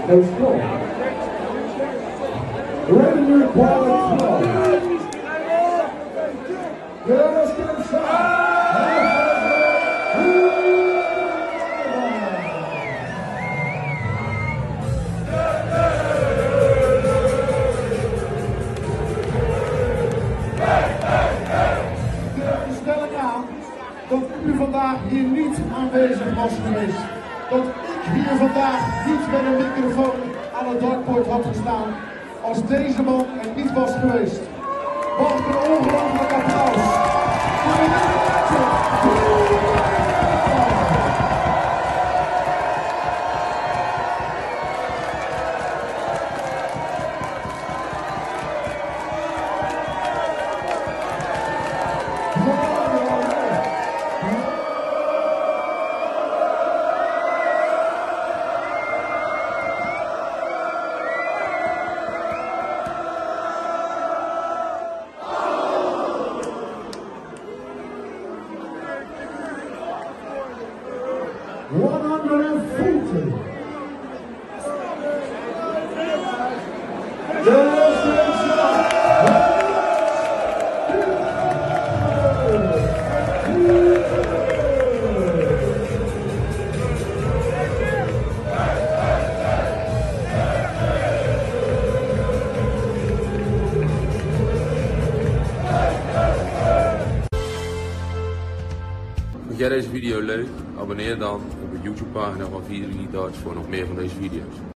Let's go. Revenue quality flow. Yeah, let's get him shot. Dat u vandaag hier niet aanwezig was geweest. Dat ik hier vandaag niet met een microfoon aan het dartboard had gestaan als deze man er niet was geweest. Wat een ongelooflijk applaus. Vond jij deze video leuk? Abonneer dan op de YouTube pagina van 4 Elite Darts voor nog meer van deze video's.